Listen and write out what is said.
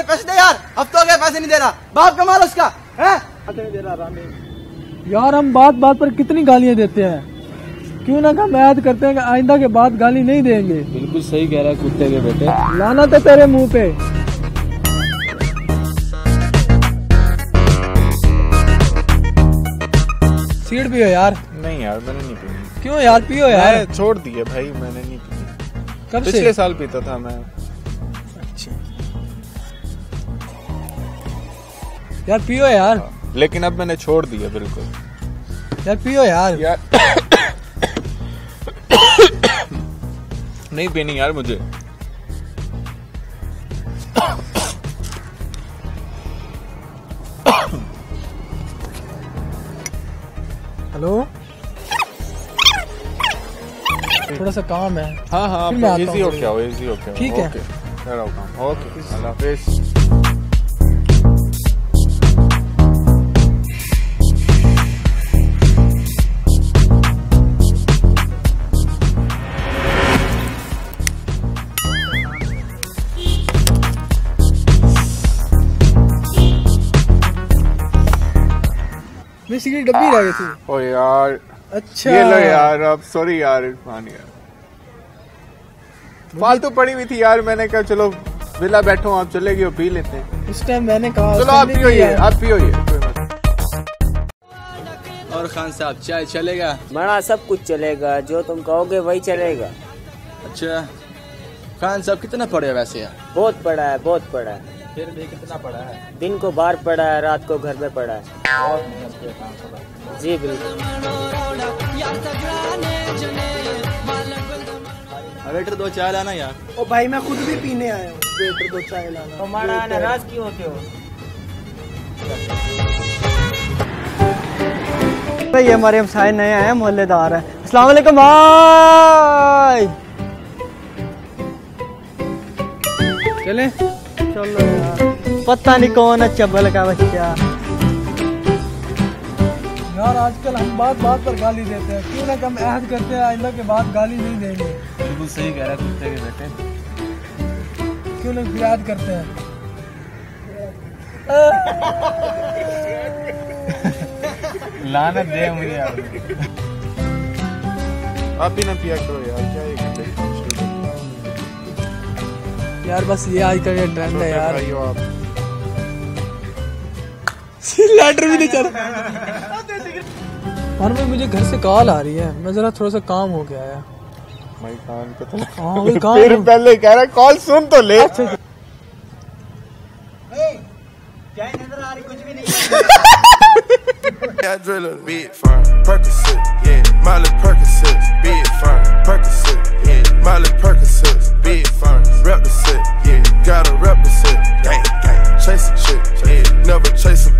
पैसे दे यार, हफ्तों के पैसे नहीं दे रहा, बाप कमाल उसका है। यार हम बात बात पर कितनी गालियां देते हैं, क्यों ना हम याद करते हैं कि आइंदा के बाद गाली नहीं देंगे। बिल्कुल सही कह रहा है कुत्ते के बेटे, लाना तो तेरे मुंह पे। सीड पियो यार। नहीं यार मैंने नहीं पीनी। क्यों यार, पियो यार। मैं छोड़ दिए भाई, मैंने नहीं पीनी। कब से? पिछले साल पीता था मैं। अच्छा यार पियो यार। लेकिन अब मैंने छोड़ दिया बिल्कुल। यार पियो यार। नहीं पीनी यार मुझे। हेलो, थोड़ा सा काम है। हाँ हाँ इजी हो क्या हो, इजी हो क्या। ठीक है कर आओ काम। ओके अल्लाह हाफिज। मिर्ची की डब्बी रह गई थी। ओ यार अच्छा ये लो यार, अब सॉरी यार इरफान यार, फालतू पड़ी हुई थी यार। मैंने कहा चलो विला बैठो, आप चलेगी और पी लेते हैं। उस टाइम मैंने कहा चलो आप पियो ये, आप पियो ये। और खान साहब चाय चलेगा? बड़ा सब कुछ चलेगा, जो तुम कहोगे वही चलेगा। अच्छा खान साहब कितना पड़े वैसे यार? बहुत पड़ा है, बहुत पड़ा है। फिर भी कितना पड़ा है? दिन को बाहर पड़ा है, रात को घर में पड़ा है। बहुत मेहनत किया खान साहब। जी बिल्कुल। वेटर दो चाय लाना यार। ओ भाई मैं खुद भी पीने आया हूँ, वेटर दो चाय लाना। हमारा नाराज क्यों होते हो? ये हमारे हमसाए नए आए हैं, मोहल्लेदार है। अस्सलाम वालेकुम भाई। चले चलो यार, पता नहीं कौन है चबल का बच्चा। यार आजकल हम बात बात पर गाली देते हैं, क्यों ना हम अहद करते हैं आइंदा के बाद गाली नहीं देंगे। बिल्कुल सही कह रहा है कुत्ते के बेटे, क्यों ना याद करते हैं। लानत दे मुझे यार। आप भी ना पिया करो यार, क्या ये यार बस ये आजकल ये ट्रेंड है यार। आप लेटर भी नहीं चल। और मैं मुझे घर से कॉल आ रही है, मैं जरा थोड़ा सा काम हो गया है। भाई कान पे तो हाँ वही काम। फिर पहले कह रहा कॉल सुन तो ले। अच्छा क्या नजर आ रही कुछ भी नहीं। I drill a big firm, Percocet, yeah, Miley Percocet, big firm, Percocet, yeah, Miley Percocet, big firm, rep the set, yeah, gotta rep the set, gang, gang, chase a chick, yeah, never chase a